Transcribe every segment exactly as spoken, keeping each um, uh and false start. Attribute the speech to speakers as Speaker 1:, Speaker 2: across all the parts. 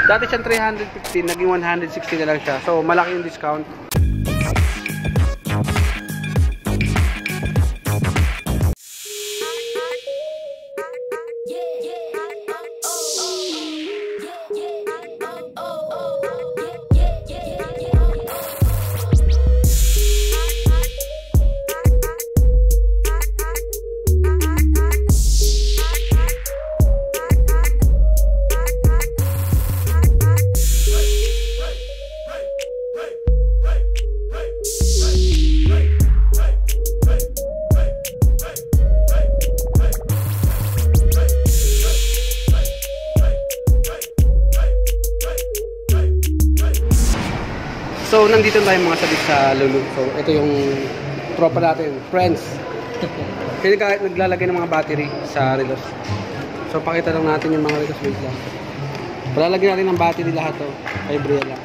Speaker 1: Dati siyang three hundred fifty, naging one hundred sixty na lang siya. So, malaki yung discount. So, nandito tayo mga sabi sa Lulu. So, ito yung tropa natin, friends. Kaya kahit naglalagay ng mga battery sa relos. So, pakita lang natin yung mga relos. Wait lang. Palalagyan natin ng battery lahat to. Kay Bria lang.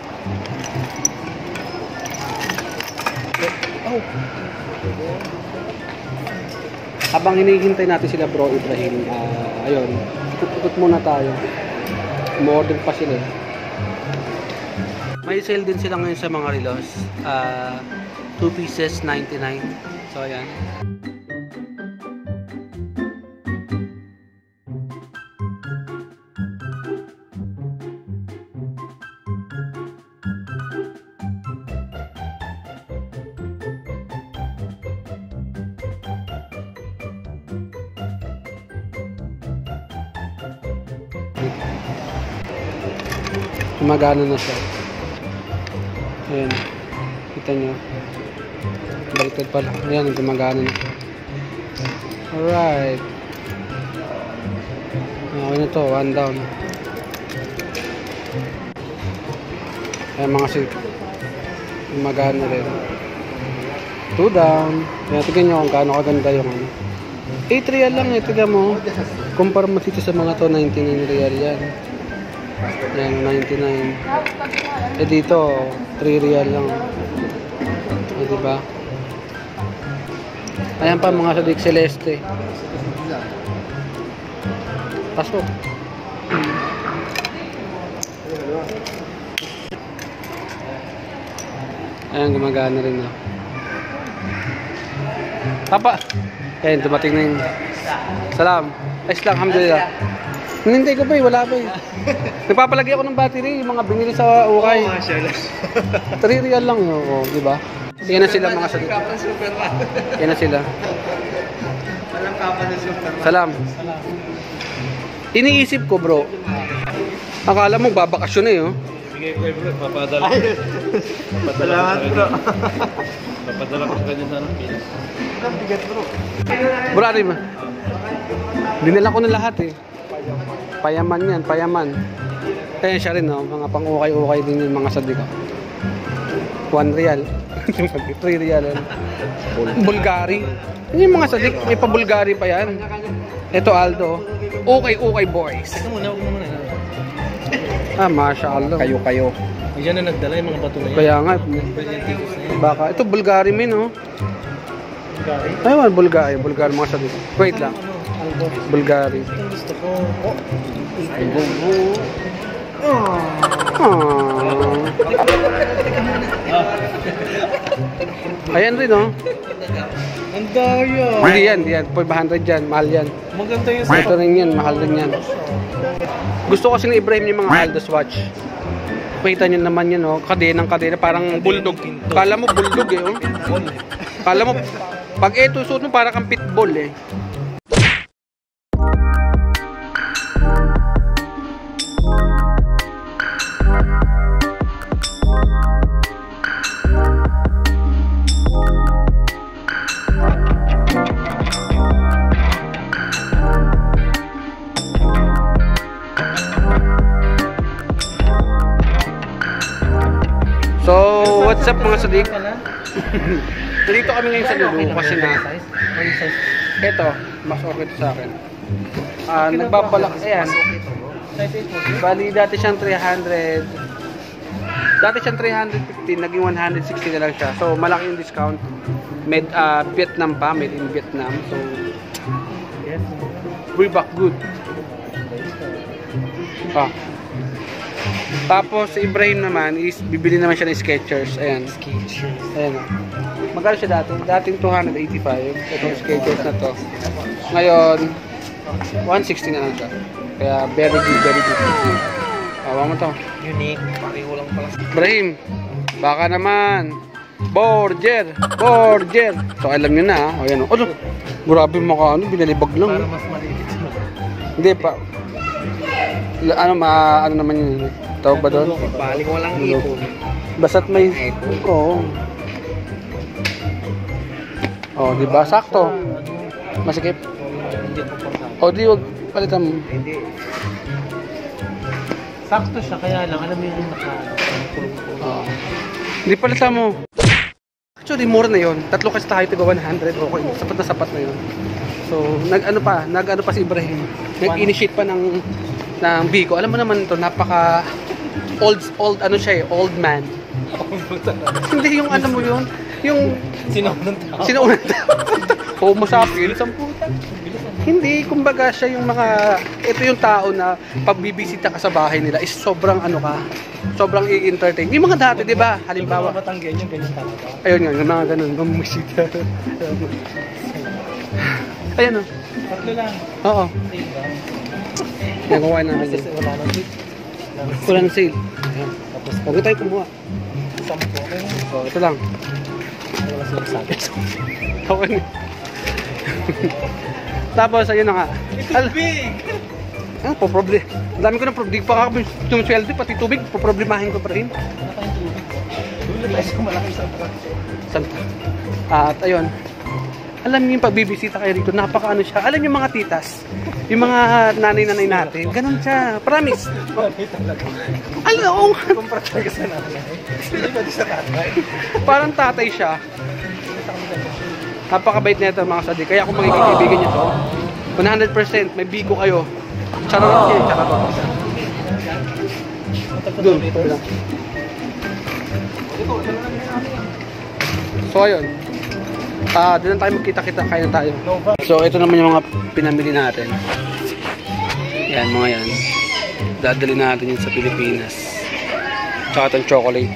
Speaker 1: Oh. Habang hinihintay natin sila Bro Ibrahim, uh, ayun, ikot-ikot muna tayo. Umorder pa sila eh. May sale din sila ngayon sa mga relos. Uh, two pieces, ninety-nine. So, ayan. Gumagana na siya. Ayan, kita nyo baliktad pala. Ayan, gumagana na. Alright, okay na to, one down. Ayan mga sig, gumagana rin. Two down. Ayan, tignan nyo kung gaano kaganda yung ano. eight real lang eh, tignan mo. Kumpara mo dito sa mga to, ninety-nine real yan. Ayan, ninety-nine. Eh dito, three real lang. Eh, diba? Ayan pa mga sadik celeste. Pasok. Ayan, gumagana rin na. Papa! Ayan, dumating na yun. Salam. Ayos lang, alhamdulillah. Hinintay ko pa eh, wala pa eh. Nagpapalagay ako ng battery, yung mga binili sa ukay. Oo, three real lang yun, oh, di ba? Yan na sila mga salit. Yan na sila. Walang kapan ng Superman. Salam. Iniisip ko bro. Akala mo babakasyon eh, oh.
Speaker 2: Sige ko bro, papadala. Salamat bro. Papadala ko ganyan sa anak. Ang bigat bro.
Speaker 1: Bro, Arim. Dinala ko na lahat eh. Payaman yan, payaman. Kaya siya rin, no? Mga pang-ukay-ukay din yung mga sadika. One real. Three real. Bulgari. Yan yung mga sadik. May pa-Bulgari pa yan. Ito Aldo. Ukay-ukay boys.
Speaker 2: Ito muna, huwag muna.
Speaker 1: Ah, mashallah.
Speaker 2: Kayo-kayo. Diyan na nagdala yung mga bato na yan.
Speaker 1: Kaya nga. Baka. Ito Bulgari min, no? Bulgari? Ayun, Bulgari. Bulgari mga sadik. Wait lang. Bulgari.
Speaker 2: Ito gusto ko. Oh.
Speaker 1: Oh. Ayan rin, no?
Speaker 2: Ang daya.
Speaker 1: Hindi yan, hindi yan. five hundred yan. Mahal yan.
Speaker 2: Maganda yung sa...
Speaker 1: Ito rin yan. Mahal din yan. Gusto ko kasi ni Ibrahim yung mga Aldo's watch. Kita nyo naman yan, no? Kadenang kadena. Parang bulldog. Kala mo bulldog, eh, oh. Kala mo, pag ito suot mo, parang kang pitbull, eh. So, what's up mga sadik? Dito kami ngayon sa Lulu kasi na ito, mas okay ito sa akin. Ah, nagbabalak, ayan. Bali, dati siyang three hundred. Dati siyang three hundred fifty, naging one hundred sixty na lang siya. So, malaki yung discount. Made uh, Vietnam pa, made in Vietnam. So, we back good. Ah. Tapos si Ibrahim naman is bibili naman siya ng Skechers. Ayan.
Speaker 3: Skechers.
Speaker 1: Ayan o. Magkano siya dati? Dating two eighty-five. Itong Skechers na to. Ngayon, one sixty na lang siya. Kaya very good, very good. Awa mo to.
Speaker 3: Unique. Pareho lang pala.
Speaker 1: Ibrahim, baka naman. Borger! Borger! So alam nyo na ha. O yan o. Oh, grabe mo ka ano. Binalibag lang.
Speaker 3: Para mas maliit.
Speaker 1: Hindi pa. Ano ma ano naman yun? Tawag ba doon?
Speaker 3: Balik walang ipon.
Speaker 1: Basta't may oo. Oh, di ba? Sakto. Masikip.
Speaker 3: Hindi po portable.
Speaker 1: O di wag palitan mo.
Speaker 3: Hindi. Sakto siya kaya lang. Alam mo yung naka kulong-kulong.
Speaker 1: Oo. Hindi palitan mo. Actually, more na yun. Tatlo kasi tayo tiga one hundred. Okay, sapat na sapat na yun. So, nag-ano pa, nag-ano pa si Ibrahim. Nag-initiate pa ng ng Biko. Alam mo naman ito, napaka old old ano siya eh, old man. Hindi yung ano mo yun, yung
Speaker 3: Sinaunang tao.
Speaker 1: sinaunang tao. Homo sapiens, ang puta. Hindi, kumbaga siya yung mga, ito yung tao na pagbibisita ka sa bahay nila is sobrang ano ka, sobrang i-entertain. Yung mga dati, di ba? Halimbawa,
Speaker 3: Matanggen yung ganyan talaga.
Speaker 1: ayun nga, yung mga ganun, bumisita. Ayan o.
Speaker 3: Tatlo lang.
Speaker 1: Oo.
Speaker 3: Same ba?
Speaker 1: Nagawa namin
Speaker 3: Kasi
Speaker 1: yun.
Speaker 3: wala nang tip.
Speaker 1: Wala na sale. Ayan.
Speaker 3: Tapos
Speaker 1: Huwag na tayo kumuha.
Speaker 3: sampo. Okay.
Speaker 1: So, ito lang.
Speaker 3: Wala silang sabi.
Speaker 1: Okay na. Tapos, ayun na nga. Al
Speaker 3: Big!
Speaker 1: ah, po problem. Ang dami ko ng problem. Di pa ako yung sweldo, pati tubig. Poproblemahin ko pa rin.
Speaker 3: Wala tayong tubig. Realize ko malaki sa
Speaker 1: San? At ayun. Alam niyo yung pagbibisita kayo rito, napaka ano siya. Alam niyo mga titas, yung mga nanay-nanay natin, ganun siya. Promise. Ay, oo nga.
Speaker 3: Kumpara talaga sa nanay. Hindi pwede sa tatay.
Speaker 1: Parang tatay siya. Napakabait na ito mga sadik. Kaya kung magiging kaibigan niyo to, one hundred percent may Biko kayo. Charot kayo, charot. Doon, ito lang. So ayun. Ah, doon tayo magkita-kita, kaya na tayo. So ito naman yung mga pinamili natin. Yan, mga yan. Dadali natin yun sa Pilipinas. Tsaka itong chocolate.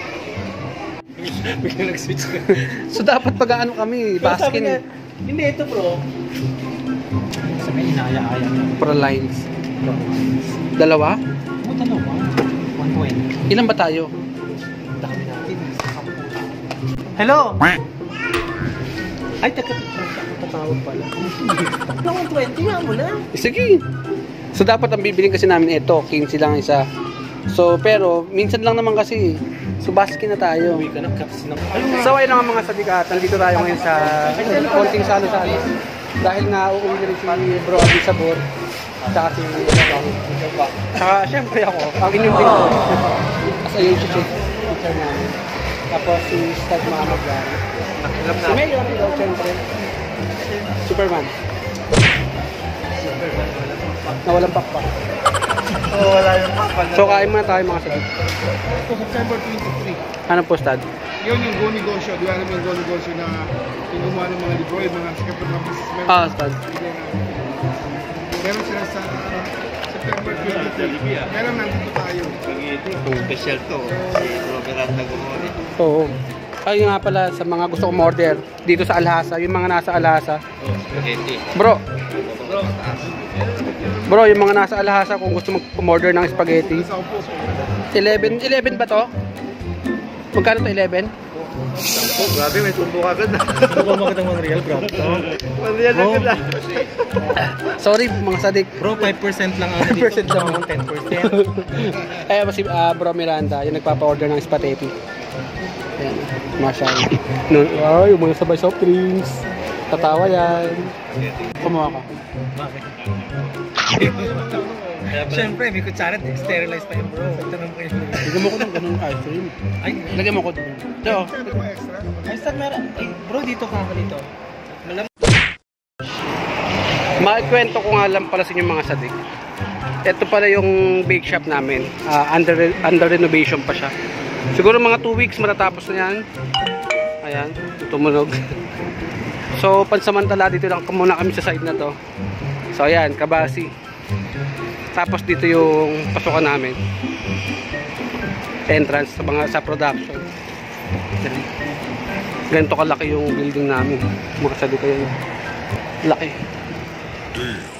Speaker 3: Bigla nag-switch ka.
Speaker 1: So dapat pag-ano kami, baskin.
Speaker 3: Hindi, ito bro. Sa may inaya-aya.
Speaker 1: Pro lines. Dalawa?
Speaker 3: Ano dalawa? one twenty.
Speaker 1: Ilan ba tayo?
Speaker 3: Dami natin. Hello! Ay, teka, tatawag pala. one twenty nga mo na.
Speaker 1: Eh, sige. So dapat ang bibiling kasi namin ito, quince lang isa. So pero minsan lang naman kasi. So baskin na tayo.
Speaker 3: Uwi ka ng caps ng...
Speaker 1: So ayun nga mga sadikat, nandito tayo ngayon sa konting salo-salo. Dahil nga uuwi na rin si Bro Abi Sabor. Tsaka si Tsaka syempre ako, ang inyong din ko. As a YouTube teacher namin. Tapos si Stad Mahamad Gari. Si Mayor, ito, syempre. Superman. Na walang pakpak.
Speaker 3: Oo, oh, wala yung pakpak.
Speaker 1: So kain muna tayo mga sadik.
Speaker 4: September twenty-three.
Speaker 1: Ano po, Stad?
Speaker 4: Yun yung Go Negosyo. Di ba alam yung Go Negosyo na yung gumawa ng mga libro, yung mga sikat na businessmen.
Speaker 1: Ah, Stad.
Speaker 4: Meron sila sa September twenty-three. Meron nandito tayo.
Speaker 2: Special to. Si Robert Miranda gumawa.
Speaker 1: Oo. Ayun nga pala sa mga gusto kong order dito sa Alhasa, yung mga nasa Alhasa.
Speaker 2: Spaghetti.
Speaker 1: Bro. Bro, yung mga nasa Alhasa kung gusto mag-order ng spaghetti.
Speaker 4: Sa upo.
Speaker 1: eleven, eleven ba to? Magkano to eleven?
Speaker 2: Oh, grabe, may tumbo ka agad.
Speaker 3: Ano ba magandang mga real, bro?
Speaker 2: Mandiyan
Speaker 3: Bro.
Speaker 2: agad.
Speaker 1: Sorry mga sadik.
Speaker 3: Bro, five percent lang ako
Speaker 1: five percent lang.
Speaker 3: ten percent.
Speaker 1: Ay, si uh, Bro Miranda, yung nagpapa-order ng spaghetti. Ayan, masyal. No, ay, yung mga sabay soft drinks. Tatawa yan. Kumuha ka.
Speaker 3: Bakit? Siyempre, may kutsara, sterilize pa yung bro. Tanong ko yung...
Speaker 1: Lagyan mo ko ng ganun ice cream.
Speaker 3: Ay,
Speaker 1: Lagyan mo ko doon. Ito.
Speaker 4: Ano ba extra?
Speaker 3: ay, saan meron? Ay, bro, dito ka ako dito. Malam...
Speaker 1: Maikwento ko nga lang pala sa inyo mga sadik. Ito pala yung bake shop namin. Uh, under, under renovation pa siya. Siguro mga two weeks matatapos na yan. Ayan, tumunog. So, pansamantala dito lang muna kami sa side na to. So, ayan, Kabasi. Tapos dito yung pasukan namin. Entrance sa mga sa production. Ganito kalaki yung building namin. Mga sabi ko yun. Laki.